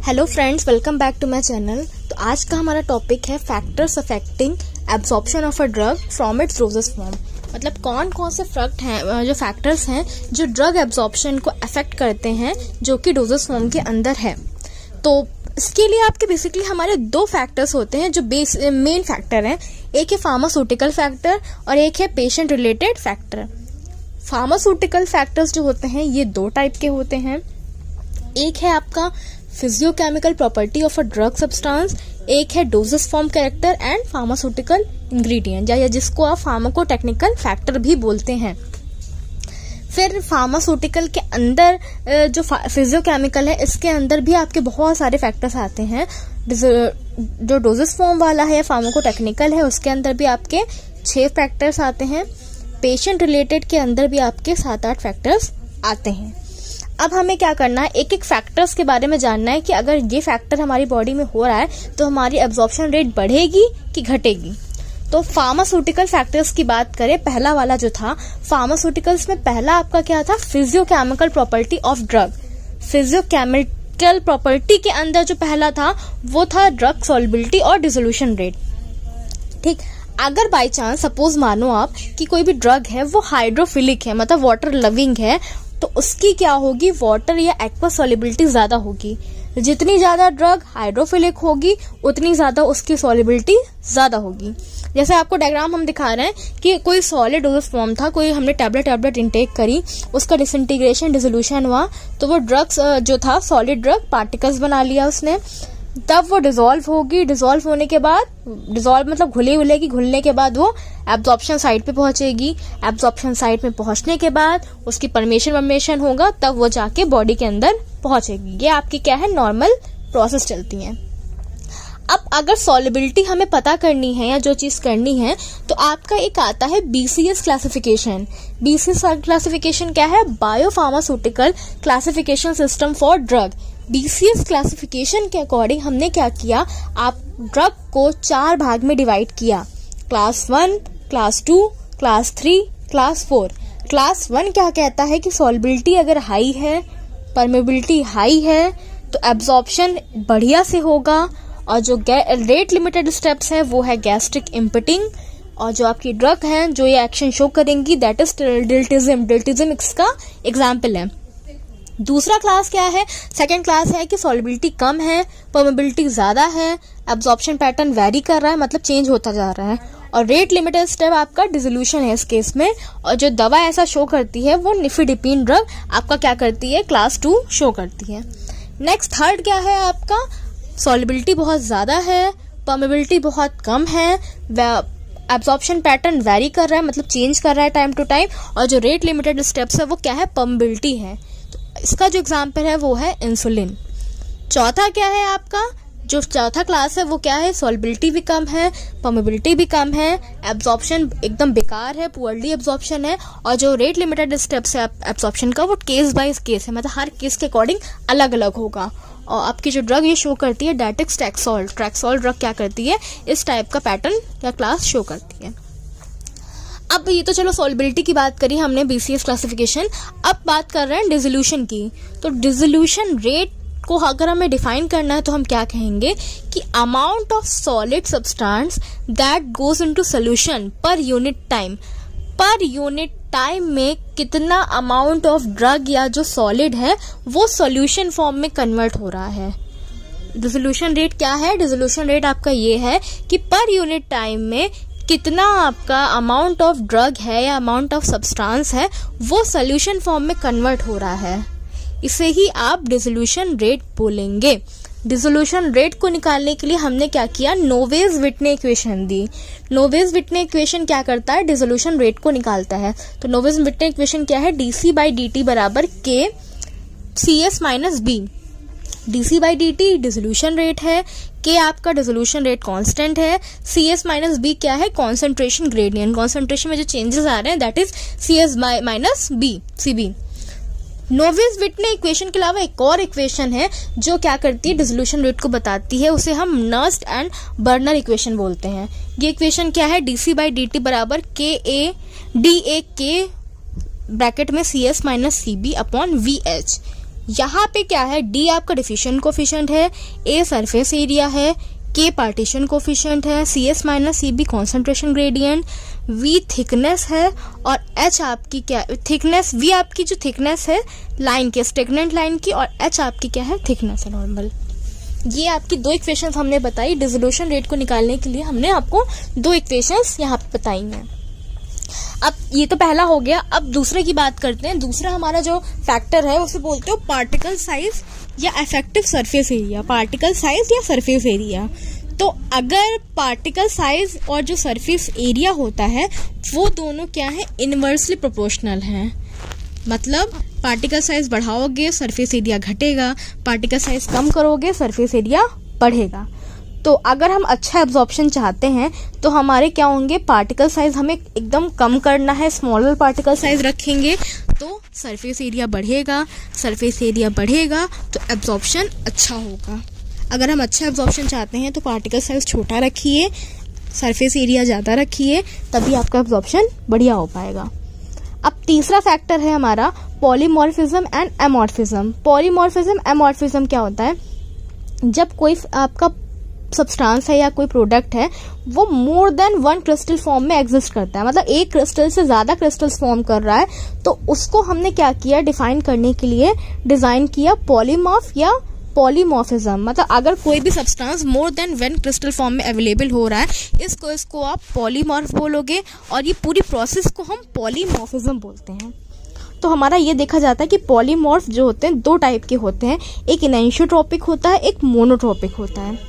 Hello friends, welcome back to my channel. तो आज का हमारा टॉपिक है factors affecting absorption of a drug from its doses form. मतलब कौन कौन से जो फैक्टर्स हैं जो ड्रग एब्जॉर्प्शन को अफेक्ट करते हैं जो कि डोजेस फॉर्म के अंदर है। तो इसके लिए आपके बेसिकली हमारे दो फैक्टर्स होते हैं जो मेन फैक्टर हैं। एक है फार्मास्यूटिकल फैक्टर और एक है patient related factor. Pharmaceutical factors जो होते हैं ये दो टाइप के होते हैं। एक है आपका physicochemical property of a drug substance, एक है doses form character and pharmaceutical ingredient या जिसको आप फार्माकोटेक्निकल फैक्टर भी बोलते हैं। फिर फार्मास्यूटिकल के अंदर जो फिजियोकेमिकल है इसके अंदर भी आपके बहुत सारे फैक्टर्स आते हैं। जो डोजेस फॉर्म वाला है या फार्माकोटेक्निकल है उसके अंदर भी आपके 6 फैक्टर्स आते हैं। पेशेंट रिलेटेड के अंदर भी आपके 7-8 फैक्टर्स आते हैं। अब हमें क्या करना है, एक एक फैक्टर्स के बारे में जानना है कि अगर ये फैक्टर हमारी बॉडी में हो रहा है तो हमारी एब्जॉर्प्शन रेट बढ़ेगी कि घटेगी। तो फार्मास्यूटिकल फैक्टर्स की बात करें, पहला वाला जो था फार्मास्यूटिकल्स में पहला आपका क्या था, physicochemical property of drug. Physicochemical property के अंदर जो पहला था वो था ड्रग सॉल्युबिलिटी और डिसोल्यूशन रेट। ठीक, अगर बाय चांस सपोज मानो आप कि कोई भी ड्रग है वो हाइड्रोफिलिक है, मतलब वाटर लविंग है, तो उसकी क्या होगी, वाटर या एक्वस सॉल्युबिलिटी ज्यादा होगी। जितनी ज्यादा ड्रग हाइड्रोफिलिक होगी उतनी ज्यादा उसकी सॉल्युबिलिटी ज्यादा होगी। जैसे आपको डायग्राम हम दिखा रहे हैं कि कोई सॉलिड डोज फॉर्म था, कोई हमने टैबलेट इंटेक करी, उसका डिसइंटीग्रेशन डिसोल्यूशन हुआ तो वो ड्रग्स जो था सॉलिड ड्रग पार्टिकल्स बना लिया उसने, तब वो डिसॉल्व होगी। डिसॉल्व होने के बाद, डिसॉल्व मतलब घुलने के बाद वो एब्जॉर्प्शन साइट पे पहुंचेगी। एब्जॉर्प्शन साइट में पहुंचने के बाद उसकी परमेशन होगा, तब वो जाके बॉडी के अंदर पहुंचेगी। ये आपकी क्या है, नॉर्मल प्रोसेस चलती है। अब अगर सॉल्युबिलिटी हमें पता करनी है या जो चीज करनी है तो आपका एक आता है BCS क्लासिफिकेशन। BCS क्लासिफिकेशन क्या है, biopharmaceutical classification system for drug. BCS classification के अकॉर्डिंग हमने क्या किया, आप ड्रग को 4 भाग में डिवाइड किया, class 1, class 2, class 3, class 4। Class 1 क्या कहता है कि सॉल्युबिलिटी अगर हाई है, परमेबिलिटी हाई है तो एब्जॉर्प्शन बढ़िया से होगा। और जो रेट लिमिटेड स्टेप्स है वो है गैस्ट्रिक इम्पिटिंग, और जो आपकी ड्रग है जो ये एक्शन शो करेंगी दैट इज डिल्टिज्म इसका एग्जाम्पल है। दूसरा क्लास क्या है, सेकेंड क्लास है कि सॉल्युबिलिटी कम है, परमेबिलिटी ज्यादा है, एब्जॉर्प्शन पैटर्न वेरी कर रहा है, मतलब चेंज होता जा रहा है। और रेट लिमिटेड स्टेप आपका डिसोल्यूशन है इस केस में। और जो दवा ऐसा शो करती है वो निफिडिपिन ड्रग आपका क्या करती है, क्लास 2 शो करती है। नेक्स्ट थर्ड क्या है आपका, सॉल्युबिलिटी बहुत ज्यादा है, परमेबिलिटी बहुत कम है, एब्जॉर्प्शन पैटर्न वेरी कर रहा है, मतलब चेंज कर रहा है टाइम टू टाइम। और जो रेट लिमिटेड स्टेप्स है वो क्या है, परमेबिलिटी है। तो इसका जो एग्जाम्पल है वो है इंसुलिन। चौथा क्या है आपका, जो चौथा क्लास है वो क्या है, सॉल्युबिलिटी भी कम है, परमेबिलिटी भी कम है, एब्जॉर्प्शन एकदम बेकार है, पुअरली एब्जॉर्प्शन है। और जो रेट लिमिटेड स्टेप्स है एब्जॉर्प्शन का वो केस बाय केस है, मतलब हर केस के अकॉर्डिंग अलग अलग होगा। और आपकी जो ड्रग ये शो करती है डेटिक्स ट्रैक्सोल ड्रग क्या करती है, इस टाइप का पैटर्न या क्लास शो करती है। अब ये तो चलो सॉल्युबिलिटी की बात करी हमने, BCS क्लासिफिकेशन। अब बात कर रहे हैं डिसोल्यूशन की। तो डिसोल्यूशन रेट को अगर हमें डिफाइन करना है तो हम क्या कहेंगे कि amount of solid substance that goes into solution per unit time. Per unit time में कितना अमाउंट ऑफ ड्रग या जो सॉलिड है वो सॉल्यूशन फॉर्म में कन्वर्ट हो रहा है। डिसोल्यूशन रेट क्या है, डिसोल्यूशन रेट आपका ये है कि पर यूनिट टाइम में कितना आपका अमाउंट ऑफ ड्रग है या अमाउंट ऑफ सब्सटेंस है वो सॉल्यूशन फॉर्म में कन्वर्ट हो रहा है। इसे ही आप डिसोल्यूशन रेट बोलेंगे। डिसोल्यूशन रेट को निकालने के लिए हमने क्या किया, नोवेज विटने इक्वेशन दी। नोवेज विटने इक्वेशन क्या करता है, डिसोल्यूशन रेट को निकालता है। तो नोवेज विटने इक्वेशन क्या है, dC/dt बराबर K CS minus B। dC/dt dissolution rate है, K आपका डिसोल्यूशन रेट कांस्टेंट है, CS माइनस B क्या है, कॉन्सेंट्रेशन ग्रेडियंट। कॉन्सेंट्रेशन में जो चेंजेस आ रहे हैं that is CS minus B, CB। Noyes Whitney equation के अलावा एक और इक्वेशन है जो क्या करती है, डिसोल्यूशन रेट को बताती है, उसे हम नर्स्ट एंड बर्नर इक्वेशन बोलते हैं। ये इक्वेशन क्या है, dC/dt बराबर KA DA K ब्रैकेट में CS minus CB upon VH। यहाँ पे क्या है, डी आपका डिफिशन कोफिशिएंट है, ए सरफेस एरिया है, के पार्टीशन कोफिशिएंट है, C S minus C B concentration gradient, V thickness है और एच आपकी क्या थिकनेस, वी आपकी जो थिकनेस है लाइन की स्टेगनेंट लाइन की और एच आपकी क्या है थिकनेस है नॉर्मल। ये आपकी दो इक्वेशंस हमने बताई। डिसोल्यूशन रेट को निकालने के लिए हमने आपको दो इक्वेशंस यहाँ पे बताई हैं। अब ये तो पहला हो गया। अब दूसरे की बात करते हैं। दूसरा हमारा जो फैक्टर है उसे बोलते हो पार्टिकल साइज या effective surface area. Particle size या सरफेस एरिया। तो अगर पार्टिकल साइज और जो सरफेस एरिया होता है वो दोनों क्या है, इनवर्सली प्रोपोर्शनल हैं। मतलब पार्टिकल साइज बढ़ाओगे सरफेस एरिया घटेगा, पार्टिकल साइज कम करोगे सरफेस एरिया बढ़ेगा। तो अगर हम अच्छा एब्जॉर्प्शन चाहते हैं तो हमारे क्या होंगे, पार्टिकल साइज हमें एकदम कम करना है, स्मॉलर पार्टिकल साइज रखेंगे तो सरफेस एरिया बढ़ेगा। सरफेस एरिया बढ़ेगा तो एब्जॉर्प्शन अच्छा होगा। अगर हम अच्छा एब्जॉर्प्शन चाहते हैं तो पार्टिकल साइज छोटा रखिए, सरफेस एरिया ज़्यादा रखिए, तभी आपका एब्जॉर्प्शन बढ़िया हो पाएगा। अब तीसरा फैक्टर है हमारा polymorphism and amorphism. Polymorphism amorphism क्या होता है, जब कोई आपका सब्सटेंस है या कोई प्रोडक्ट है वो more than one crystal form में एग्जिस्ट करता है, मतलब एक क्रिस्टल से ज्यादा क्रिस्टल्स फॉर्म कर रहा है, तो उसको हमने क्या किया, डिफाइन करने के लिए डिजाइन किया पॉलीमॉर्फ या पॉलीमॉर्फिज्म। मतलब अगर कोई भी substance more than one crystal form में अवेलेबल हो रहा है इसको आप पॉलीमॉर्फ बोलोगे और ये पूरी प्रोसेस को हम पॉलीमॉर्फिज्म बोलते हैं। तो हमारा ये देखा जाता है कि पॉलीमॉर्फ जो होते हैं दो टाइप के होते हैं, एक एनिसोट्रोपिक होता है, एक मोनोट्रोपिक होता है।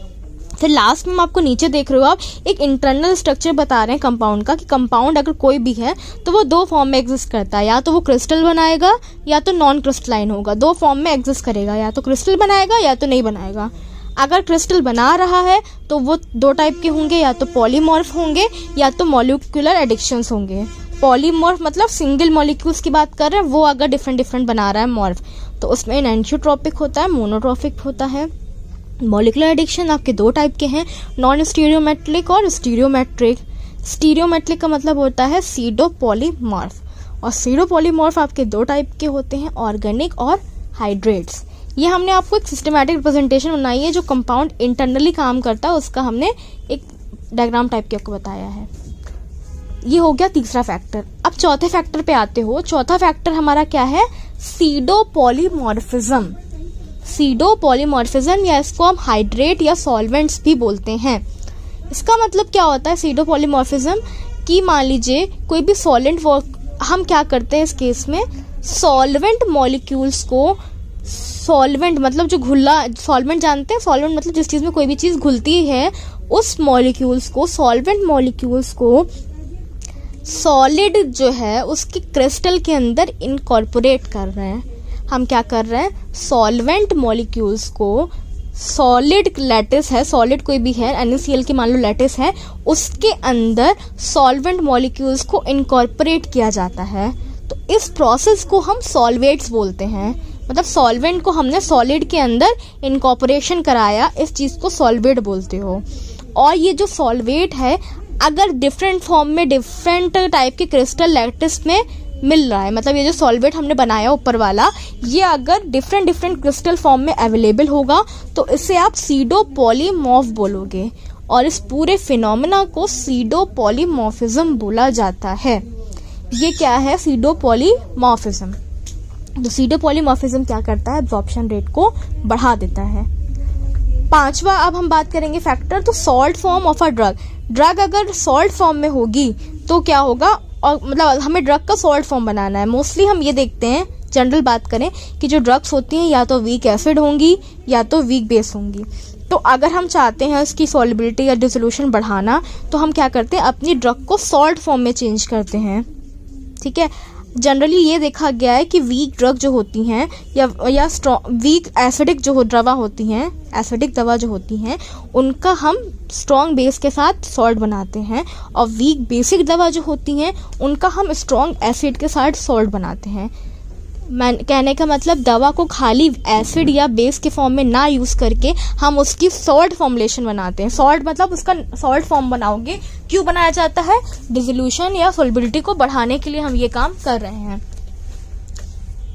फिर लास्ट में हम आपको नीचे देख रहे हो आप एक इंटरनल स्ट्रक्चर बता रहे हैं कंपाउंड का, कि कंपाउंड अगर कोई भी है तो वो दो फॉर्म में एग्जिस्ट करता है, या तो वो क्रिस्टल बनाएगा या तो नॉन क्रिस्टलाइन होगा। दो फॉर्म में एग्जिस्ट करेगा, या तो क्रिस्टल बनाएगा या तो नहीं बनाएगा। अगर क्रिस्टल बना रहा है तो वो दो टाइप के होंगे, या तो पॉलीमॉर्फ होंगे या तो मॉलिक्यूलर एडिक्शंस होंगे। पॉलीमॉर्फ मतलब सिंगल मॉलिक्यूल्स की बात कर रहे हैं, वो अगर डिफरेंट डिफरेंट बना रहा है मॉर्फ, तो उसमें एनिसोट्रोपिक होता है, मोनोट्रोपिक होता है। मॉलिक्यूलर एडिक्शन आपके दो टाइप के हैं, नॉन स्टीरियोमेट्रिक और स्टीरियोमेट्रिक। स्टीरियोमेट्रिक का मतलब होता है सीडो पॉलीमॉर्फ, और सीडो पॉलीमॉर्फ आपके दो टाइप के होते हैं, ऑर्गेनिक और हाइड्रेट्स। ये हमने आपको एक सिस्टमैटिक रिप्रेजेंटेशन बनाई है, जो कंपाउंड इंटरनली काम करता है उसका हमने एक डायग्राम टाइप के आपको बताया है। ये हो गया तीसरा फैक्टर। अब चौथे फैक्टर पे आते हो। चौथा फैक्टर हमारा क्या है, सीडो पॉलीमॉर्फिज्म। सीडो पॉलीमॉर्फिज्म या इसको हम हाइड्रेट या सॉल्वेंट्स भी बोलते हैं। इसका मतलब क्या होता है सीडो पॉलीमॉर्फिज्म, कि मान लीजिए कोई भी सॉल्वेंट वर्क, हम क्या करते हैं इस केस में, सॉल्वेंट मॉलिक्यूल्स को, सॉल्वेंट मतलब जो घुला, सॉल्वेंट जानते हैं, सॉल्वेंट मतलब जिस चीज में कोई भी चीज घुलती है उस मॉलिक्यूल्स को, सॉल्वेंट मॉलिक्यूल्स को सॉलिड जो है उसके क्रिस्टल के अंदर इनकॉर्पोरेट कर रहे हैं। हम क्या कर रहे हैं, सॉल्वेंट मॉलिक्यूल्स को, सॉलिड लैटिस है, सॉलिड कोई भी है, NaCl की मान लो लैटिस है, उसके अंदर सॉल्वेंट मॉलिक्यूल्स को इनकॉर्पोरेट किया जाता है। तो इस प्रोसेस को हम सॉल्वेट्स बोलते हैं। मतलब सॉल्वेंट को हमने सॉलिड के अंदर इनकॉर्पोरेशन कराया, इस चीज को सॉल्वेट बोलते हो। और ये जो सॉल्वेट है अगर डिफरेंट फॉर्म में डिफरेंट टाइप के क्रिस्टल लैटिस में मिल रहा है, मतलब ये जो सॉल्वेट हमने बनाया ऊपर वाला, ये अगर डिफरेंट डिफरेंट क्रिस्टल फॉर्म में अवेलेबल होगा तो इसे आप सीडो पॉलीमॉर्फ बोलोगे, और इस पूरे फिनोमेना को सीडो पॉलीमॉर्फिज्म बोला जाता है। ये क्या है, सीडो पॉलीमॉर्फिज्म। तो सीडो पॉलीमॉर्फिज्म क्या करता है, एब्जॉर्प्शन रेट को बढ़ा देता है। पांचवा अब हम बात करेंगे फैक्टर, तो salt form of a drug. Drug अगर सॉल्ट फॉर्म में होगी तो क्या होगा, और मतलब हमें ड्रग का सॉल्ट फॉर्म बनाना है। मोस्टली हम ये देखते हैं, जनरल बात करें, कि जो ड्रग्स होती हैं या तो वीक एसिड होंगी या तो वीक बेस होंगी। तो अगर हम चाहते हैं इसकी सॉल्युबिलिटी या डिसोल्यूशन बढ़ाना तो हम क्या करते हैं, अपनी ड्रग को सॉल्ट फॉर्म में चेंज करते हैं। ठीक है, जनरली ये देखा गया है कि वीक ड्रग जो होती हैं या स्ट्रॉन्ग वीक एसिडिक जो दवा होती हैं, एसिडिक दवा जो होती हैं, उनका हम स्ट्रॉन्ग बेस के साथ सॉल्ट बनाते हैं, और वीक बेसिक दवा जो होती हैं उनका हम स्ट्रॉन्ग एसिड के साथ सॉल्ट बनाते हैं। कहने का मतलब दवा को खाली एसिड या बेस के फॉर्म में ना यूज करके हम उसकी सॉल्ट फॉर्मुलेशन बनाते हैं। सॉल्ट मतलब उसका सॉल्ट फॉर्म बनाओगे, क्यों बनाया जाता है, डिसोल्यूशन या सॉल्युबिलिटी को बढ़ाने के लिए हम ये काम कर रहे हैं।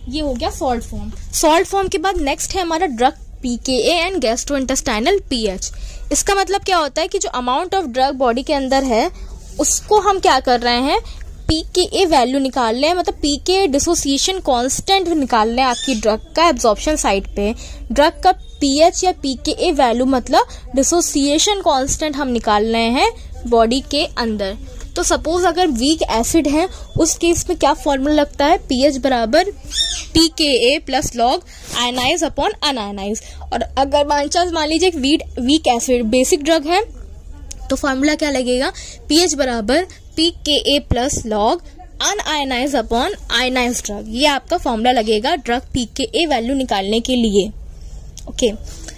ये हो गया सॉल्ट फॉर्म। सॉल्ट फॉर्म के बाद नेक्स्ट है हमारा drug pKa and gastrointestinal pH। इसका मतलब क्या होता है कि जो अमाउंट ऑफ ड्रग बॉडी के अंदर है उसको हम क्या कर रहे हैं, pKa वैल्यू निकाल रहे हैं, मतलब pKa डिसोसिएशन कांस्टेंट निकाल रहे हैं आपकी ड्रग का एब्जॉर्प्शन साइट पे। ड्रग का pH या pKa वैल्यू मतलब डिसोसिएशन कांस्टेंट हम निकाल रहे हैं बॉडी के अंदर। तो सपोज अगर वीक एसिड है उस केस में क्या फॉर्मूला लगता है, pH बराबर pKa plus log ionize upon unionize. और अगर मान लीजिए वीक एसिड बेसिक ड्रग है तो फॉर्मूला क्या लगेगा, pH बराबर pKa plus log unionize upon ionize drug. ये आपका फॉर्मूला लगेगा ड्रग pKa वैल्यू निकालने के लिए। ओके,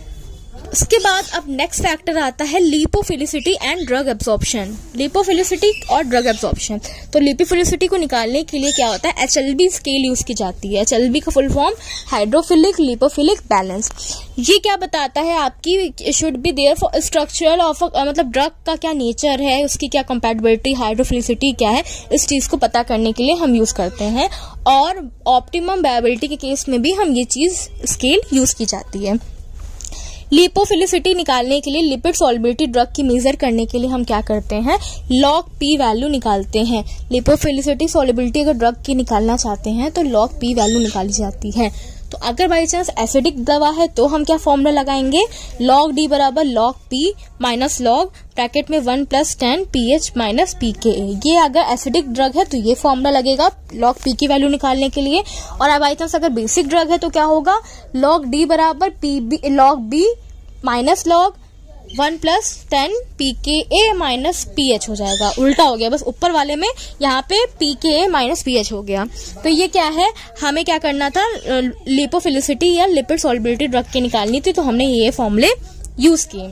उसके बाद अब नेक्स्ट फैक्टर आता है lipophilicity and drug absorption. Lipophilicity और ड्रग एब्जॉर्प्शन। तो लिपोफिलिसिटी को निकालने के लिए क्या होता है, HLB स्केल यूज की जाती है। HLB का full form hydrophilic lipophilic balance. ये क्या बताता है आपकी should be there for structural of मतलब ड्रग का क्या नेचर है, उसकी क्या कंपैटिबिलिटी, हाइड्रोफिलिसिटी क्या है, इस चीज को पता करने के लिए हम यूज करते हैं। और ऑप्टिमम वायबिलिटी के केस में भी हम ये चीज स्केल यूज की जाती है। लिपोफिलिसिटी निकालने के लिए लिपिड सॉल्युबिलिटी ड्रग की मेजर करने के लिए हम क्या करते हैं, लॉग पी वैल्यू निकालते हैं। लिपोफिलिसिटी सॉल्युबिलिटी अगर ड्रग की निकालना चाहते हैं तो लॉग पी वैल्यू निकाली जाती है। तो अगर बाई चांस एसिडिक दवा है तो हम क्या फॉर्मूला लगाएंगे, लॉग डी बराबर log P minus log bracket में 1 + 10 pH माइनस pKa। ये अगर एसिडिक ड्रग है तो ये फॉर्मूला लगेगा लॉग पी की वैल्यू निकालने के लिए। और बाई चांस अगर बेसिक ड्रग है तो क्या होगा, लॉग डी बराबर log B minus log 1 + 10 pKa minus pH हो जाएगा। उल्टा हो गया, बस ऊपर वाले में यहाँ पे pKa माइनस pH हो गया। तो ये क्या है, हमें क्या करना था, लिपोफिलिसिटी या लिपिड सॉल्युबिलिटी ड्रग की निकालनी थी, तो हमने ये फॉर्मूले यूज किए।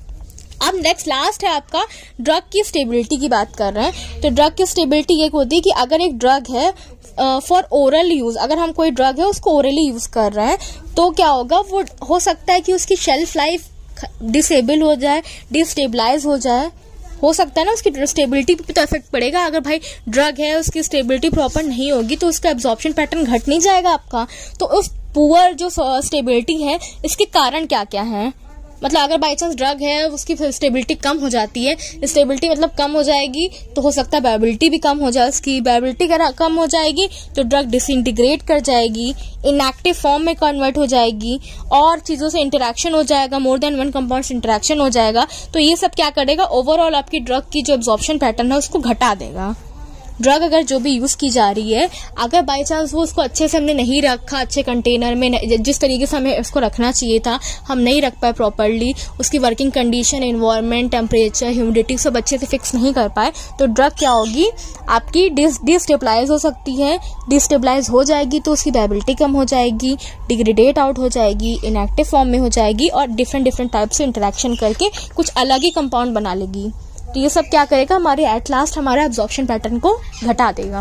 अब नेक्स्ट लास्ट है आपका ड्रग की स्टेबिलिटी की बात कर रहे हैं। तो ड्रग की स्टेबिलिटी ये होती है कि अगर एक ड्रग है फॉर ओरल यूज, अगर हम कोई ड्रग है उसको ओरली यूज कर रहे हैं तो क्या होगा, वो हो सकता है कि उसकी शेल्फ लाइफ डिसेबल हो जाए, डिस्टेबलाइज हो जाए, हो सकता है ना, उसकी स्टेबिलिटी पे तो इफेक्ट पड़ेगा। अगर भाई ड्रग है उसकी स्टेबिलिटी प्रॉपर नहीं होगी तो उसका एब्जॉर्प्शन पैटर्न घट नहीं जाएगा आपका। तो उस पुअर जो स्टेबिलिटी है इसके कारण क्या क्या है, मतलब अगर बाई चांस ड्रग है उसकी स्टेबिलिटी कम हो जाती है, स्टेबिलिटी मतलब कम हो जाएगी तो हो सकता है वायबिलिटी भी कम हो जाए, उसकी वायबिलिटी कम हो जाएगी तो ड्रग डिसइंटीग्रेट कर जाएगी, इनएक्टिव फॉर्म में कन्वर्ट हो जाएगी और चीजों से इंटरेक्शन हो जाएगा, मोर देन 1 कंपाउंड इंटरेक्शन हो जाएगा। तो ये सब क्या करेगा, ओवरऑल आपकी ड्रग की जो एब्जॉर्प्शन पैटर्न है उसको घटा देगा। ड्रग अगर जो भी यूज की जा रही है, अगर बाई चांस वो उसको अच्छे से हमने नहीं रखा, अच्छे कंटेनर में जिस तरीके से हमें उसको रखना चाहिए था हम नहीं रख पाए प्रॉपरली, उसकी working condition, environment, temperature, humidity सब अच्छे से फिक्स नहीं कर पाए, तो ड्रग क्या होगी आपकी डिस्टेबलाइज हो सकती है। डिस्टेबलाइज हो जाएगी तो उसकी वायबिलिटी कम हो जाएगी, डिग्रेडेट आउट हो जाएगी, इनएक्टिव फॉर्म में हो जाएगी और डिफरेंट टाइप से इंटरेक्शन करके कुछ अलग ही कंपाउंड बना लेगी। तो ये सब क्या करेगा, हमारे एट लास्ट हमारा एब्जॉर्प्शन पैटर्न को घटा देगा।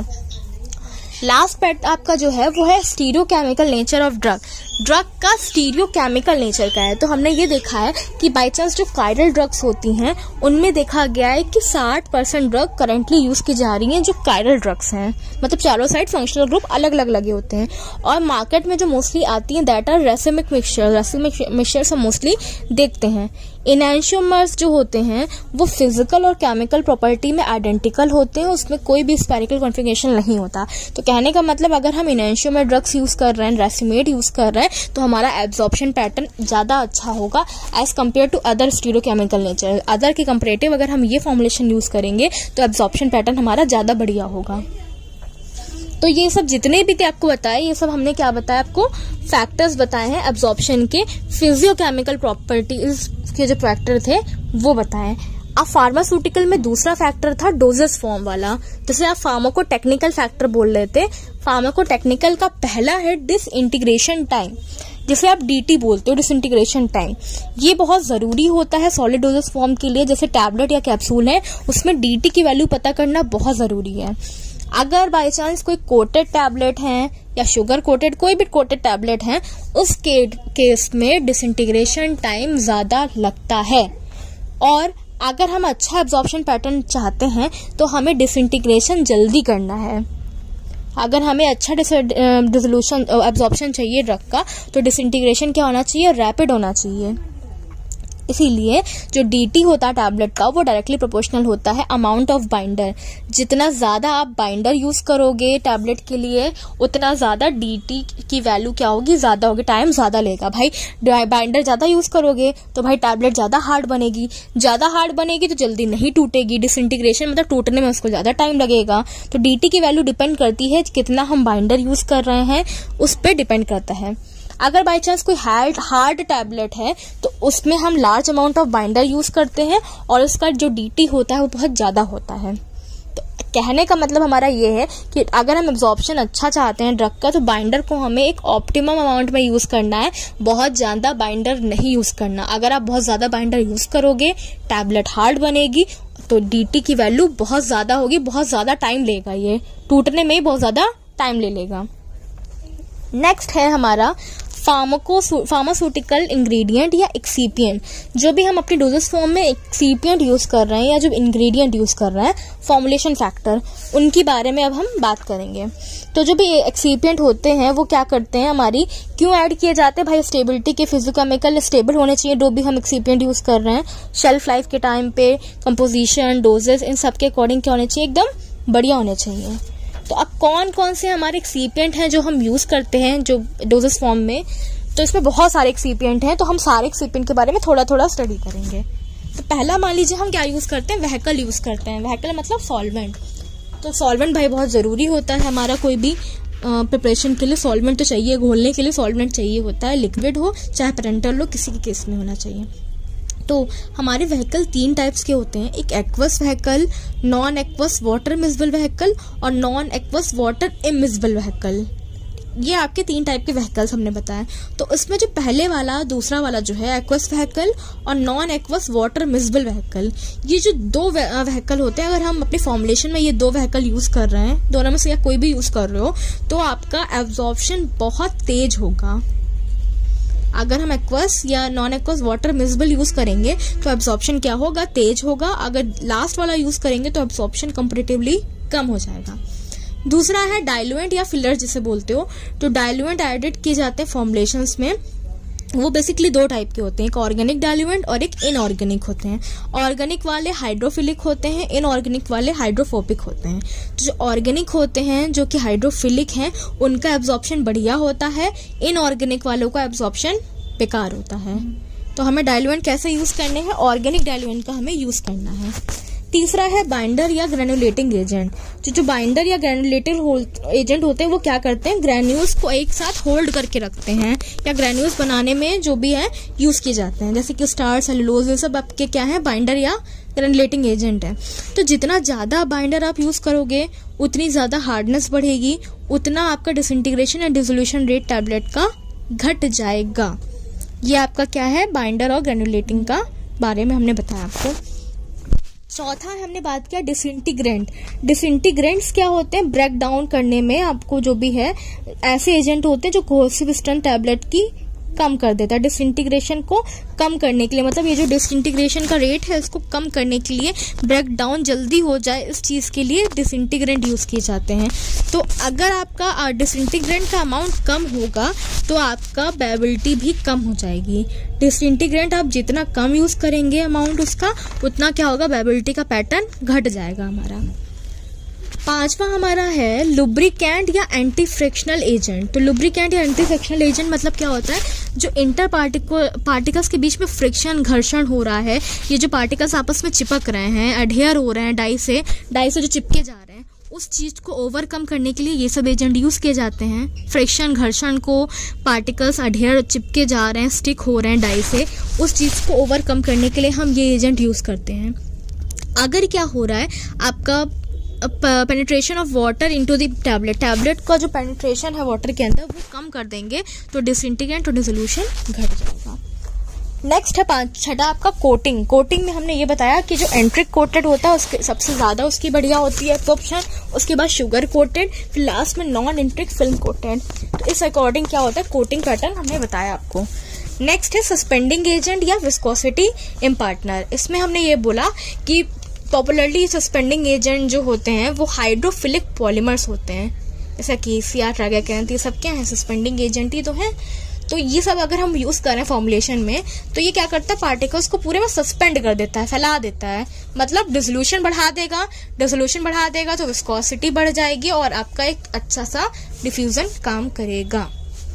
लास्ट पैट आपका जो है वो है stereochemical nature of drug. Drug का स्टीरियोकेमिकल नेचर का है। तो हमने ये देखा है कि बाई चांस जो कायरल ड्रग्स होती हैं उनमें देखा गया है कि 60% ड्रग करंटली यूज की जा रही हैं जो कायरल ड्रग्स हैं, मतलब चारों साइड फंक्शनल ग्रुप अलग अलग लगे होते हैं। और मार्केट में जो मोस्टली आती हैं दैट आर रेसिमिक मिक्सचर्स हम मोस्टली देखते हैं। इनैंशियोमर्स जो होते हैं वो फिजिकल और केमिकल प्रॉपर्टी में आइडेंटिकल होते हैं, उसमें कोई भी स्पेरिकल कॉन्फ़िगरेशन नहीं होता। तो कहने का मतलब अगर हम इनैंशियोमर ड्रग्स यूज कर रहे हैं, रेसिमेट यूज कर रहे हैं तो हमारा एब्जॉर्प्शन पैटर्न ज्यादा अच्छा होगा as compare to other stereochemical nature. Other के कंपेरेटिव अगर हम ये फॉर्मुलेशन यूज करेंगे तो एब्जॉर्प्शन पैटर्न हमारा ज्यादा बढ़िया होगा। तो ये सब जितने भी थे आपको बताए, ये सब हमने क्या बताया आपको, फैक्टर्स बताए हैं एब्जॉर्प्शन के। फिजियोकेमिकल प्रॉपर्टीज के जो फैक्टर थे वो बताएं। अब फार्मास्यूटिकल में दूसरा फैक्टर था डोजेस फॉर्म वाला, जिसे आप फार्माकोटेक्निकल फैक्टर बोल रहे थे। फार्माकोटेक्निकल का पहला है डिसइंटीग्रेशन टाइम, जिसे आप डीटी बोलते हो, डिसइंटीग्रेशन टाइम। ये बहुत जरूरी होता है सॉलिड डोजेस फॉर्म के लिए, जैसे टैबलेट या कैप्सूल है उसमें डीटी की वैल्यू पता करना बहुत जरूरी है। अगर बाई चांस कोई कोटेड टैबलेट है या शुगर कोटेड कोई भी कोटेड टैबलेट है, उस केस में डिसइंटीग्रेशन टाइम ज्यादा लगता है। और अगर हम अच्छा एब्जॉर्प्शन पैटर्न चाहते हैं तो हमें डिसइंटीग्रेशन जल्दी करना है। अगर हमें अच्छा डिसोल्यूशन एब्जॉर्प्शन चाहिए ड्रग का, तो डिसइंटीग्रेशन क्या होना चाहिए, रैपिड होना चाहिए। इसीलिए जो डीटी होता है टैबलेट का, वो डायरेक्टली प्रोपोर्शनल होता है अमाउंट ऑफ बाइंडर। जितना ज़्यादा आप बाइंडर यूज़ करोगे टैबलेट के लिए, उतना ज़्यादा डीटी की वैल्यू क्या होगी, ज़्यादा होगी, टाइम ज़्यादा लेगा। भाई बाइंडर ज़्यादा यूज़ करोगे तो भाई टैबलेट ज़्यादा हार्ड बनेगी, ज़्यादा हार्ड बनेगी तो जल्दी नहीं टूटेगी, डिसइंटीग्रेशन मतलब टूटने में उसको ज़्यादा टाइम लगेगा। तो डीटी की वैल्यू डिपेंड करती है कितना हम बाइंडर यूज़ कर रहे हैं, उस पर डिपेंड करता है। अगर बाई चांस कोई हार्ड टैबलेट है तो उसमें हम large amount of binder use करते हैं और उसका जो डीटी होता है वो बहुत ज्यादा होता है। तो कहने का मतलब हमारा ये है कि अगर हम एब्जॉर्प्शन अच्छा चाहते हैं ड्रग का, तो बाइंडर को हमें एक ऑप्टिमम अमाउंट में यूज करना है, बहुत ज्यादा बाइंडर नहीं यूज करना। अगर आप बहुत ज्यादा बाइंडर यूज करोगे, टैबलेट हार्ड बनेगी, तो डीटी की वैल्यू बहुत ज्यादा होगी, बहुत ज्यादा टाइम लेगा, ये टूटने में ही बहुत ज्यादा टाइम ले लेगा। नेक्स्ट है हमारा फार्मास्यूटिकल इंग्रेडिएंट या एक्सीपिएंट। जो भी हम अपनी डोजेस फॉर्म में एक्सीपिएंट यूज कर रहे हैं या जो इंग्रेडिएंट यूज कर रहे हैं, फॉर्मुलेशन फैक्टर, उनके बारे में अब हम बात करेंगे। तो जो भी एक्सीपिएंट होते हैं वो क्या करते हैं, हमारी क्यों ऐड किए जाते हैं, भाई स्टेबिलिटी के, फिजिकोकेमिकल स्टेबल होने चाहिए जो भी हम एक्सीपिएंट यूज कर रहे हैं, शेल्फ लाइफ के टाइम पे, कंपोजिशन, डोजेस, इन सब के अकॉर्डिंग क्या होने चाहिए, एकदम बढ़िया होने चाहिए। तो अब कौन कौन से हमारे एक्सीपिएंट हैं जो हम यूज करते हैं जो डोजेस फॉर्म में, तो इसमें बहुत सारे एक्सीपिएंट हैं, तो हम सारे एक्सीपिएंट के बारे में थोड़ा थोड़ा स्टडी करेंगे। तो पहला मान लीजिए हम क्या यूज करते हैं, वेहिकल यूज करते हैं। वेहिकल मतलब सॉल्वेंट। तो सॉल्वेंट भाई बहुत जरूरी होता है हमारा, कोई भी प्रिपरेशन के लिए सॉल्वेंट तो चाहिए, घोलने के लिए सॉल्वेंट चाहिए होता है, लिक्विड हो चाहे पेरेंटल हो, किसी के केस में होना चाहिए। तो हमारे व्हीकल 3 टाइप्स के होते हैं, एक aqueous vehicle, non aqueous water miscible vehicle और non aqueous water immiscible vehicle. ये आपके 3 टाइप के व्हीकल्स हमने बताया। तो इसमें जो पहले वाला, दूसरा वाला जो है एक्वस व्हीकल और non aqueous water miscible vehicle, ये जो 2 व्हीकल होते हैं, अगर हम अपने फॉर्मुलेशन में ये 2 व्हीकल यूज कर रहे हैं, दोनों में से या कोई भी यूज कर रहे हो, तो आपका एब्जॉर्प्शन बहुत तेज होगा। अगर हम एक्वस या non aqueous water miscible use करेंगे तो एब्जॉर्प्शन क्या होगा, तेज होगा। अगर लास्ट वाला यूज करेंगे तो एब्जॉर्प्शन कंपैरेटिवली कम हो जाएगा। दूसरा है डाइल्यूएंट या फिलर जिसे बोलते हो। तो डाइल्यूएंट एडिड किए जाते हैं फॉर्मुलेशंस में, वो बेसिकली 2 टाइप के होते हैं, एक ऑर्गेनिक डाइल्यूएंट और एक इनऑर्गेनिक होते हैं। ऑर्गेनिक वाले हाइड्रोफिलिक होते हैं, इनऑर्गेनिक वाले हाइड्रोफोबिक होते हैं। तो जो ऑर्गेनिक होते हैं जो कि हाइड्रोफिलिक हैं, उनका एब्जॉर्प्शन बढ़िया होता है, इनऑर्गेनिक वालों का एब्जॉर्प्शन बेकार होता है। तो हमें डाइल्यूएंट कैसे यूज करने हैं, ऑर्गेनिक डाइल्यूएंट का हमें यूज करना है। तीसरा है बाइंडर या ग्रेनुलेटिंग एजेंट। जो बाइंडर या ग्रेनुलेटिंग एजेंट होते हैं वो क्या करते हैं, ग्रेन्यूल्स को एक साथ होल्ड करके रखते हैं, या ग्रेन्यूल्स बनाने में जो भी है यूज किए जाते हैं, जैसे कि स्टार, सेलुलोज, ये सब आपके क्या है, बाइंडर या ग्रेनुलेटिंग एजेंट है। तो जितना ज्यादा बाइंडर आप यूज करोगे उतनी ज्यादा हार्डनेस बढ़ेगी, उतना आपका डिसइंटीग्रेशन या डिसोल्यूशन रेट टैबलेट का घट जाएगा। ये आपका क्या है, बाइंडर और ग्रेनुलेटिंग का बारे में हमने बताया आपको। चौथा हमने बात किया डिसइंटीग्रेंट। डिसइंटीग्रेंट्स क्या होते हैं, ब्रेक डाउन करने में आपको जो भी है, ऐसे एजेंट होते हैं जो कोहेसिव स्ट्रेंथ टैबलेट की कम कर देता है। डिसइंटीग्रेशन को कम करने के लिए, मतलब ये जो डिसइंटीग्रेशन का रेट है इसको कम करने के लिए, ब्रेक डाउन जल्दी हो जाए, इस चीज के लिए डिसइंटीग्रेंट यूज किए जाते हैं। तो अगर आपका डिसइंटीग्रेंट का अमाउंट कम होगा तो आपका बेबिलिटी भी कम हो जाएगी। डिसइंटीग्रेंट आप जितना कम यूज करेंगे अमाउंट उसका, उतना क्या होगा, बेबिलिटी का पैटर्न घट जाएगा हमारा। 5वां हमारा है लुब्रिकेंट या एंटी फ्रिक्शनल एजेंट। तो लुब्रिकेंट या एंटी फ्रिक्शनल एजेंट मतलब क्या होता है, जो इंटर पार्टिकल्स के बीच में फ्रिक्शन, घर्षण हो रहा है, ये जो पार्टिकल्स आपस में चिपक रहे हैं, अडहेयर हो रहे हैं डाई से जो चिपके जा रहे हैं, उस चीज को ओवरकम करने के लिए ये सब एजेंट यूज किए जाते हैं। फ्रिक्शन, घर्षण को, पार्टिकल्स अडहेयर चिपके जा रहे हैं, स्टिक हो रहे हैं डाई से, उस चीज को ओवरकम करने के लिए हम ये एजेंट यूज करते हैं। अगर क्या हो रहा है, आपका penetration of water into the tablet का जो पेनिट्रेशन है वाटर के अंदर वो कम कर देंगे, तो डिसइंटीग्रेंट और डिसोल्यूशन घट जाएगा। नेक्स्ट है 6वां आपका कोटिंग। कोटिंग में हमने ये बताया कि जो एंट्रिक कोटेड होता है उसके सबसे ज्यादा उसकी बढ़िया होती है एब्जॉर्प्शन, उसके बाद शुगर कोटेड, फिर लास्ट में नॉन एंट्रिक फिल्म कोटेड। तो इस अकॉर्डिंग क्या होता है, कोटिंग पैटर्न हमने बताया आपको। नेक्स्ट है सस्पेंडिंग एजेंट या विस्कोसिटी इम्पार्टनर। इसमें हमने ये बोला कि पॉपुलरली सस्पेंडिंग एजेंट जो होते हैं वो हाइड्रोफिलिक पॉलीमर्स होते हैं। जैसा केसिया, ट्राइगैकेंथ, ये सब क्या है, सस्पेंडिंग एजेंट ही तो है। तो ये सब अगर हम यूज करें फॉर्मुलेशन में तो ये क्या करता है, पार्टिकल्स को पूरे में सस्पेंड कर देता है, फैला देता है, मतलब डिसोल्यूशन बढ़ा देगा। डिसोल्यूशन बढ़ा देगा तो विस्कोसिटी बढ़ जाएगी और आपका एक अच्छा सा डिफ्यूजन काम करेगा।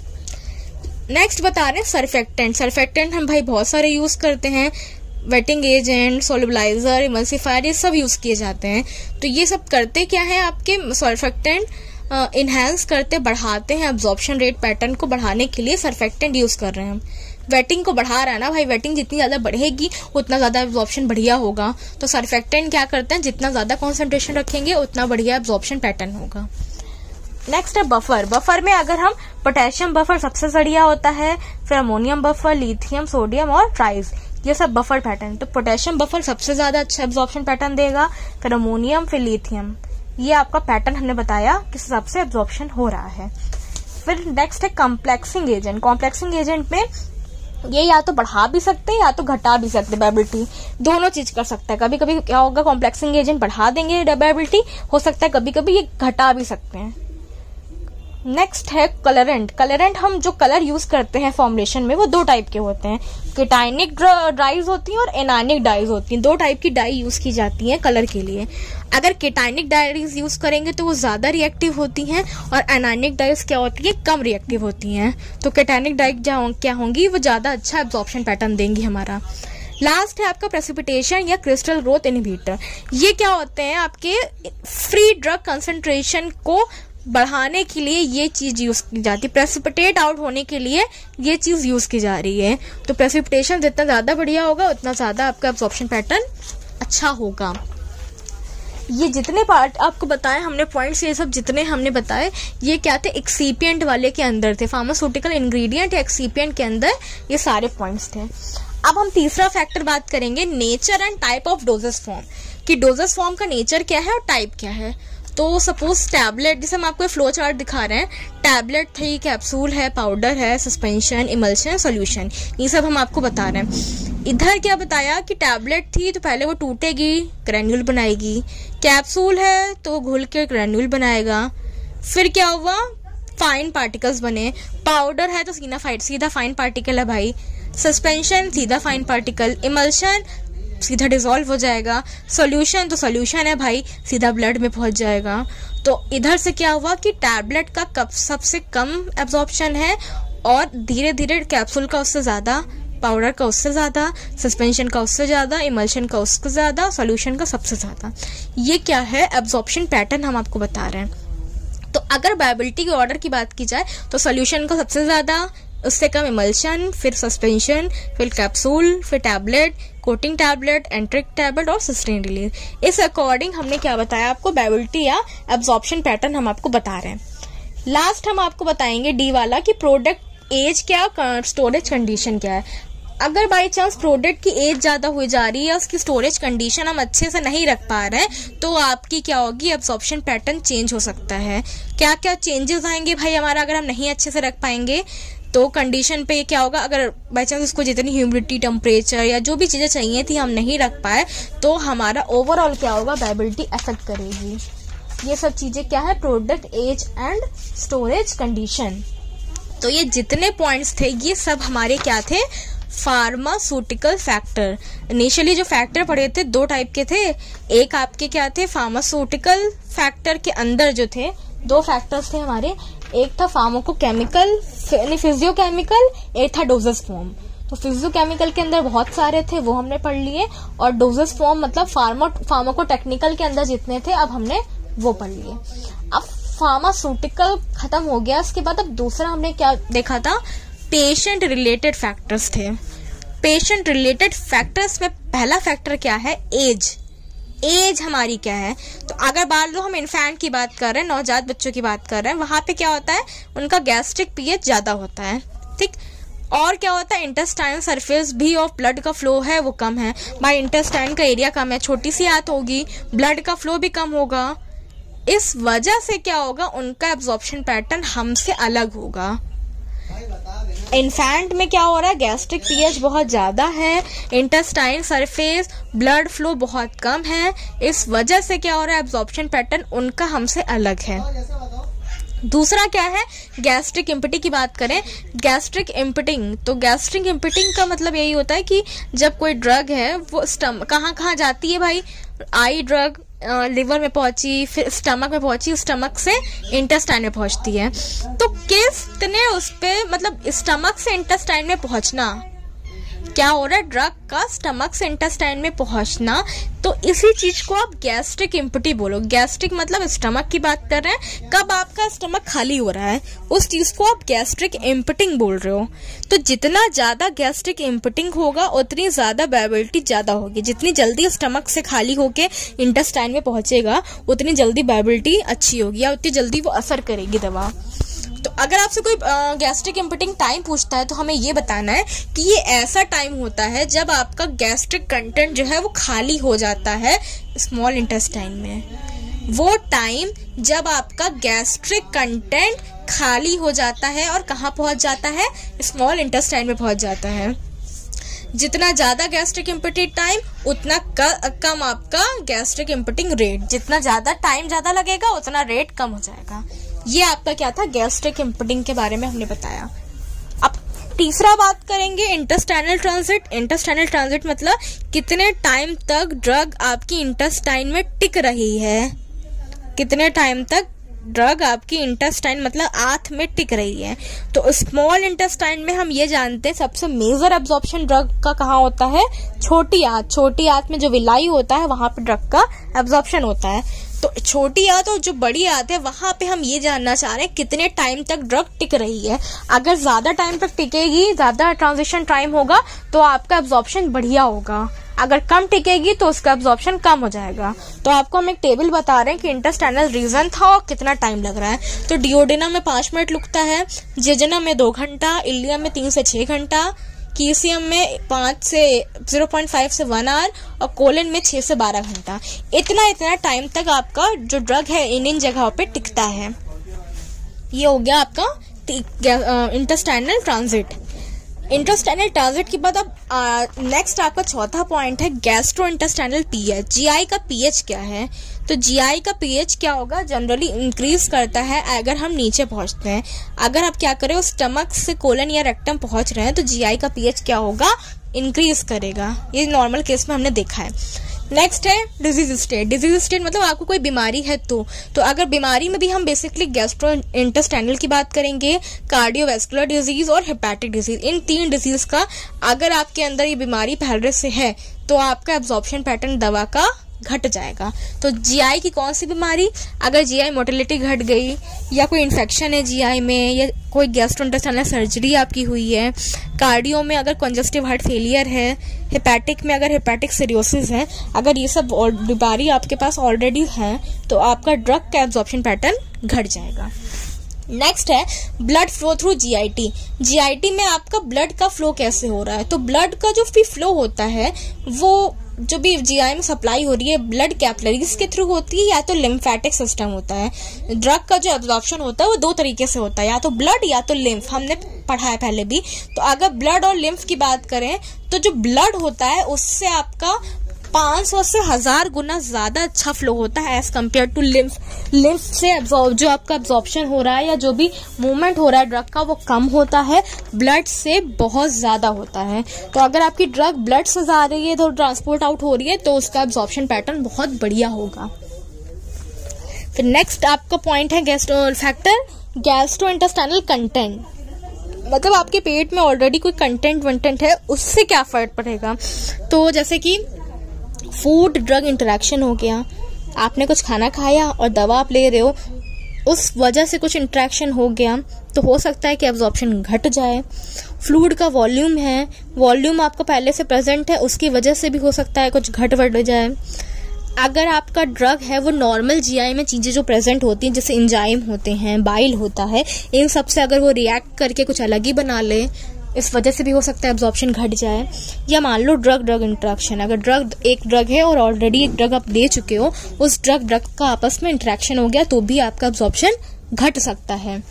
नेक्स्ट बता रहे हैं सरफेक्टेंट। सरफेक्टेंट हम भाई बहुत सारे यूज करते हैं, वेटिंग एजेंट, सोलुबलाइजर, इमल्सिफायर, ये सब यूज किए जाते हैं। तो ये सब करते क्या है, आपके सरफेक्टेंट इनहेंस करते, बढ़ाते हैं एब्जॉर्प्शन रेट, पैटर्न को बढ़ाने के लिए सरफेक्टेंट यूज कर रहे हैं हम। वेटिंग को बढ़ा रहा है ना भाई, वेटिंग जितनी ज्यादा बढ़ेगी उतना ज्यादा एब्जॉर्प्शन बढ़िया होगा। तो सरफेक्टेंट क्या करते हैं, जितना ज्यादा कॉन्सेंट्रेशन रखेंगे उतना बढ़िया एब्जॉर्प्शन पैटर्न होगा। नेक्स्ट है बफर। बफर में अगर हम पोटेशियम बफर सबसे बढ़िया होता है, फिर अमोनियम बफर, लिथियम, सोडियम और ट्राइज, ये सब बफर पैटर्न। तो पोटेशियम बफर सबसे ज्यादा अच्छा एब्जॉर्प्शन पैटर्न देगा, फिर अमोनियम, फिर लिथियम। ये आपका पैटर्न हमने बताया किस हिसाब से एब्जॉर्प्शन हो रहा है। फिर नेक्स्ट है कॉम्प्लेक्सिंग एजेंट। कॉम्प्लेक्सिंग एजेंट में ये या तो बढ़ा भी सकते हैं या तो घटा भी सकते हैं वेबिलिटी, दोनों चीज कर सकता है। कभी कभी क्या होगा, कॉम्प्लेक्सिंग एजेंट बढ़ा देंगे वेबिलिटी, हो सकता है कभी कभी ये घटा भी सकते हैं। नेक्स्ट है कलरेंट। कलरेंट हम जो कलर यूज करते हैं फॉर्मुलेशन में वो दो टाइप के होते हैं, केटाइनिक डाइज होती हैं और एनायनिक डाइज होती हैं। दो टाइप की डाई यूज की जाती हैं कलर के लिए। अगर केटाइनिक डाइज यूज करेंगे तो वो ज्यादा रिएक्टिव होती हैं और एनायनिक डाइज क्या होती है, कम रिएक्टिव होती हैं। तो केटाइनिक डाई क्या होंगी, वो ज्यादा अच्छा एब्जॉर्प्शन पैटर्न देंगी हमारा। लास्ट है आपका प्रेसिपिटेशन या क्रिस्टल ग्रोथ इनहिबिटर। ये क्या होते हैं, आपके फ्री ड्रग कंसंट्रेशन को बढ़ाने के लिए ये चीज यूज की जाती है, प्रेसिपिटेट आउट होने के लिए ये चीज यूज की जा रही है। तो प्रेसिपिटेशन जितना ज्यादा बढ़िया होगा उतना ज्यादा आपका एब्जॉर्प्शन पैटर्न अच्छा होगा। ये जितने पार्ट आपको बताए हमने पॉइंट्स, ये सब जितने हमने बताए ये क्या थे, एक्सीपिएंट वाले के अंदर थे, फार्मास्यूटिकल इंग्रेडिएंट या एक्सीपिएंट के अंदर ये सारे पॉइंट्स थे। अब हम तीसरा फैक्टर बात करेंगे, nature and type of dosage form, कि डोजेस फॉर्म का नेचर क्या है और टाइप क्या है। तो सपोज टैबलेट, जैसे हम आपको फ्लो चार्ट दिखा रहे हैं, टैबलेट थी, कैप्सूल है, पाउडर है, सस्पेंशन, इमल्शन, सॉल्यूशन, ये सब हम आपको बता रहे हैं। इधर क्या बताया कि टैबलेट थी तो पहले वो टूटेगी, ग्रैन्यूल बनाएगी, कैप्सूल है तो घुल के ग्रैन्यूल बनाएगा, फिर क्या हुआ, फाइन पार्टिकल्स बने, पाउडर है तो सीधा फाइन पार्टिकल है भाई, सस्पेंशन सीधा फाइन पार्टिकल, इमल्शन सीधा डिसॉल्व हो जाएगा, सॉल्यूशन तो सॉल्यूशन है भाई, सीधा ब्लड में पहुंच जाएगा। तो इधर से क्या हुआ कि टैबलेट का कब सबसे कम एब्जॉर्प्शन है और धीरे धीरे कैप्सूल का उससे ज्यादा, पाउडर का उससे ज्यादा, सस्पेंशन का उससे ज्यादा, इमल्शन का उससे ज्यादा, सॉल्यूशन का सबसे ज्यादा। ये क्या है, एब्जॉर्प्शन पैटर्न हम आपको बता रहे हैं। तो अगर वायबिलिटी के ऑर्डर की बात की जाए तो सॉल्यूशन का सबसे ज्यादा, उससे कम इमल्शन, फिर सस्पेंशन, फिर कैप्सूल, फिर tablet, coating tablet, enteric tablet और सस्टेन रिलीज। इस अकॉर्डिंग हमने क्या बताया आपको, वायबिलिटी या एब्जॉर्प्शन पैटर्न हम आपको बता रहे हैं। लास्ट हम आपको बताएंगे डी वाला कि प्रोडक्ट एज क्या, स्टोरेज कंडीशन क्या है। अगर बाई चांस प्रोडक्ट की एज ज्यादा हो जा रही है, उसकी स्टोरेज कंडीशन हम अच्छे से नहीं रख पा रहे हैं, तो आपकी क्या होगी, एब्जॉर्प्शन पैटर्न चेंज हो सकता है। क्या क्या चेंजेस आएंगे भाई हमारा, अगर हम नहीं अच्छे से रख पाएंगे तो कंडीशन पे क्या होगा, अगर बाई चांस उसको जितनी ह्यूमिडिटी, टेम्परेचर या जो भी चीजें चाहिए थी हम नहीं रख पाए तो हमारा ओवरऑल क्या होगा, वायबिलिटी अफेक्ट करेगी। ये सब चीजें क्या है, product age and storage condition. तो ये जितने पॉइंट्स थे ये सब हमारे क्या थे, फार्मास्यूटिकल फैक्टर। इनिशियली जो फैक्टर पढ़े थे दो टाइप के थे, एक आपके क्या थे, फार्मास्यूटिकल फैक्टर के अंदर जो थे दो फैक्टर्स थे हमारे, एक था फार्माकोकेमिकल फिजियोकेमिकल, एक था डोजेस फॉर्म। तो फिजियोकेमिकल के अंदर बहुत सारे थे वो हमने पढ़ लिए, और डोजेस फॉर्म मतलब फार्माकोटेक्निकल के अंदर जितने थे अब हमने वो पढ़ लिए। अब फार्मास्यूटिकल खत्म हो गया, उसके बाद अब दूसरा हमने क्या देखा था, पेशेंट रिलेटेड फैक्टर्स थे। पेशेंट रिलेटेड फैक्टर्स में पहला फैक्टर क्या है, एज। एज हमारी क्या है, तो अगर मान लो हम इन्फेंट की बात कर रहे हैं, नवजात बच्चों की बात कर रहे हैं, वहां पे क्या होता है, उनका गैस्ट्रिक पीएच ज्यादा होता है, ठीक। और क्या होता है, इंटेस्टाइन सरफेस भी ऑफ ब्लड का फ्लो है वो कम है भाई, इंटेस्टाइन का एरिया कम है, छोटी सी आंत होगी, ब्लड का फ्लो भी कम होगा। इस वजह से क्या होगा, उनका एब्जॉर्प्शन पैटर्न हमसे अलग होगा। इन्फेंट में क्या हो रहा है, गैस्ट्रिक पीएच बहुत ज्यादा है, इंटेस्टाइन सरफेस ब्लड फ्लो बहुत कम है, इस वजह से क्या हो रहा है, एब्जॉर्प्शन पैटर्न उनका हमसे अलग है। दूसरा क्या है, गैस्ट्रिक इम्पटी की बात करें, गैस्ट्रिक इम्पटिंग, तो गैस्ट्रिक इम्पटिंग का मतलब यही होता है कि जब कोई ड्रग है वो कहाँ कहाँ जाती है भाई, आई ड्रग लिवर में पहुंची, फिर स्टमक में पहुंची, स्टमक से इंटेस्टाइन में पहुंचती है। तो किसने उस पे मतलब स्टमक से इंटेस्टाइन में पहुंचना, क्या हो रहा है, ड्रग का स्टमक से इंटेस्टाइन में पहुंचना, तो इसी चीज को आप गैस्ट्रिक इम्पटी बोलो। गैस्ट्रिक मतलब स्टमक की बात कर रहे हैं, कब आपका स्टमक खाली हो रहा है उस चीज को आप गैस्ट्रिक इम्पटिंग बोल रहे हो। तो जितना ज्यादा गैस्ट्रिक इम्पटिंग होगा उतनी ज्यादा वायबिलिटी ज्यादा होगी, जितनी जल्दी स्टमक से खाली होके इंटेस्टाइन में पहुंचेगा उतनी जल्दी वायबिलिटी अच्छी होगी या उतनी जल्दी वो असर करेगी दवा। तो अगर आपसे कोई गैस्ट्रिक इम्पटिंग टाइम पूछता है तो हमें ये बताना है कि ये ऐसा टाइम होता है जब आपका गैस्ट्रिक कंटेंट जो है वो खाली हो जाता है स्मॉल इंटेस्टाइन में। वो टाइम जब आपका गैस्ट्रिक कंटेंट खाली हो जाता है और कहाँ पहुंच जाता है, स्मॉल इंटेस्टाइन में पहुंच जाता है। जितना ज्यादा गैस्ट्रिक इम्पटिंग टाइम उतना कम आपका गैस्ट्रिक इम्पटिंग रेट, जितना ज्यादा टाइम ज्यादा लगेगा उतना रेट कम हो जाएगा। ये आपका क्या था, गैस्ट्रिक इम्पटिंग के बारे में हमने बताया। अब तीसरा बात करेंगे इंटेस्टाइनल ट्रांजिट। इंटेस्टाइनल ट्रांजिट मतलब कितने टाइम तक ड्रग आपकी इंटेस्टाइन में टिक रही है, कितने टाइम तक ड्रग आपकी इंटेस्टाइन मतलब आंत में टिक रही है। तो स्मॉल इंटेस्टाइन में हम ये जानते हैं सबसे मेजर एब्जॉर्प्शन ड्रग का कहाँ होता है, छोटी आंत। छोटी आंत में जो विलाई होता है वहां पे ड्रग का एब्जॉर्प्शन होता है। तो छोटी आंत और जो बड़ी आंत है वहां पे हम ये जानना चाह रहे हैं कितने टाइम तक ड्रग टिक रही है। अगर ज्यादा टाइम तक टिकेगी, ज्यादा ट्रांजिशन टाइम होगा तो आपका एब्जॉर्प्शन बढ़िया होगा, अगर कम टिकेगी तो उसका एब्जॉर्प्शन कम हो जाएगा। तो आपको हम एक टेबल बता रहे हैं कि इंटेस्टाइनल रीजन था और कितना टाइम लग रहा है। तो डिओडेनम में 5 मिनट लगता है, जेजनम में 2 घंटा, इलियम में 3 से 6 घंटा, कीसियम में 0.5 से 1 आवर और कोलन में 6 से 12 घंटा। इतना टाइम तक आपका जो ड्रग है इन जगहों पे टिकता है। ये हो गया आपका इंटेस्टाइनल ट्रांजिट। इंटेस्टाइनल ट्रांजिट के बाद अब नेक्स्ट आपका चौथा पॉइंट है गैस्ट्रो इंटेस्टाइनल पीएच। जीआई का पीएच क्या है, तो जीआई का पीएच क्या होगा, जनरली इंक्रीज करता है अगर हम नीचे पहुंचते हैं। अगर आप क्या करें स्टमक से कोलन या रेक्टम पहुंच रहे हैं तो जीआई का पीएच क्या होगा, इंक्रीज करेगा। ये नॉर्मल केस में हमने देखा है। नेक्स्ट है डिजीज स्टेट। डिजीज स्टेट मतलब आपको कोई बीमारी है तो अगर बीमारी में भी हम बेसिकली गैस्ट्रो इंटेस्टाइनल की बात करेंगे, कार्डियोवैस्कुलर डिजीज और हेपेटिक डिजीज, इन 3 डिजीज का अगर आपके अंदर ये बीमारी पहले से है तो आपका एब्जॉर्प्शन पैटर्न दवा का घट जाएगा। तो जीआई की कौन सी बीमारी, अगर जीआई मोटिलिटी घट गई या कोई इन्फेक्शन है जीआई में या कोई गैस्ट्रोइंटेस्टाइनल सर्जरी आपकी हुई है, कार्डियो में अगर कंजस्टिव हार्ट फेलियर है, हेपेटिक में अगर हेपेटिक सीरोसिस है, अगर ये सब बीमारी आपके पास ऑलरेडी है तो आपका ड्रग का एब्जॉर्प्शन पैटर्न घट जाएगा। नेक्स्ट है blood flow through GIT. GIT में आपका ब्लड का फ्लो कैसे हो रहा है, तो ब्लड का जो भी फ्लो होता है वो जो भी जीआई में सप्लाई हो रही है ब्लड कैपिलरीज के थ्रू होती है या तो लिम्फेटिक सिस्टम होता है। ड्रग का जो एब्जॉर्प्शन होता है वो 2 तरीके से होता है, या तो ब्लड या तो लिम्फ, हमने पढ़ा है पहले भी। तो अगर ब्लड और लिम्फ की बात करें तो जो ब्लड होता है उससे आपका 500 से 1000 गुना ज्यादा अच्छा फ्लो होता है as compare to lymph. Lymph से जो आपका एब्जॉर्प्शन हो रहा है या जो भी मूवमेंट हो रहा है ड्रग का वो कम होता है, ब्लड से बहुत ज्यादा होता है। तो अगर आपकी ड्रग ब्लड से जा रही है तो ट्रांसपोर्ट आउट हो रही है तो उसका एब्जॉर्प्शन पैटर्न बहुत बढ़िया होगा। फिर नेक्स्ट आपका पॉइंट है गैस्ट्रो इंटेस्टाइनल कंटेंट। मतलब आपके पेट में ऑलरेडी कोई कंटेंट है उससे क्या फर्क पड़ेगा, तो जैसे कि फूड ड्रग इंटरेक्शन हो गया, आपने कुछ खाना खाया और दवा आप ले रहे हो, उस वजह से कुछ इंटरेक्शन हो गया तो हो सकता है कि एब्जॉर्प्शन घट जाए। फ्लूइड का वॉल्यूम है, वॉल्यूम आपका पहले से प्रेजेंट है उसकी वजह से भी हो सकता है कुछ घट बढ़ जाए। अगर आपका ड्रग है वो नॉर्मल जीआई में चीजें जो प्रेजेंट होती हैं जैसे एंजाइम होते हैं, बाइल होता है, इन सब से अगर वो रिएक्ट करके कुछ अलग ही बना ले इस वजह से भी हो सकता है एब्जॉर्प्शन घट जाए। या मान लो ड्रग इंटरेक्शन, अगर एक ड्रग है और ऑलरेडी एक ड्रग आप ले चुके हो, उस ड्रग का आपस में इंटरेक्शन हो गया तो भी आपका एब्जॉर्प्शन घट सकता है।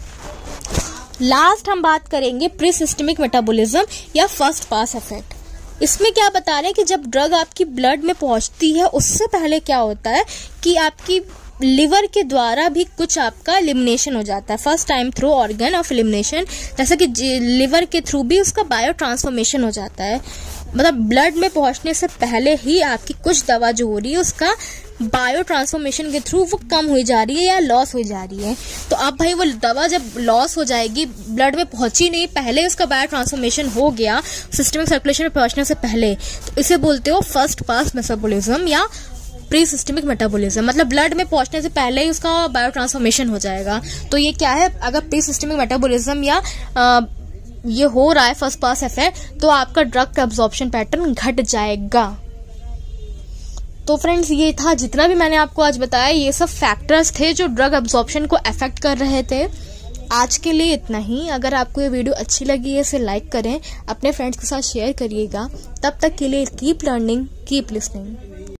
लास्ट हम बात करेंगे प्री सिस्टमिक मेटाबॉलिज्म या फर्स्ट पास इफेक्ट। इसमें क्या बता रहे हैं कि जब ड्रग आपकी ब्लड में पहुंचती है उससे पहले क्या होता है कि आपकी लिवर के द्वारा भी कुछ आपका एलिमिनेशन हो जाता है, first time through organ of elimination, जैसे कि लिवर के थ्रू भी उसका बायो ट्रांसफॉर्मेशन हो जाता है। मतलब ब्लड में पहुंचने से पहले ही आपकी कुछ दवा जो हो रही है उसका बायो ट्रांसफॉर्मेशन के थ्रू वो कम हो जा रही है या लॉस हो जा रही है। तो अब भाई वो दवा जब लॉस हो जाएगी, ब्लड में पहुंची नहीं, पहले उसका बायो ट्रांसफॉर्मेशन हो गया सिस्टमिक सर्कुलेशन में पहुंचने से पहले, तो इसे बोलते हो फर्स्ट पास मेटाबॉलिज्म या प्री सिस्टमिक मेटाबॉलिज्म। मतलब ब्लड में पहुंचने से पहले ही उसका बायो ट्रांसफॉर्मेशन हो जाएगा। तो ये क्या है, अगर प्री सिस्टमिक मेटाबॉलिज्म या ये हो रहा है फर्स्ट पास इफेक्ट, तो आपका ड्रग का एब्जॉर्प्शन पैटर्न घट जाएगा। तो फ्रेंड्स, ये था जितना भी मैंने आपको आज बताया, ये सब फैक्टर्स थे जो ड्रग एब्जॉर्प्शन को अफेक्ट कर रहे थे। आज के लिए इतना ही। अगर आपको ये वीडियो अच्छी लगी है इसे लाइक करें, अपने फ्रेंड्स के साथ शेयर करिएगा। तब तक के लिए कीप लर्निंग, कीप लिसनिंग।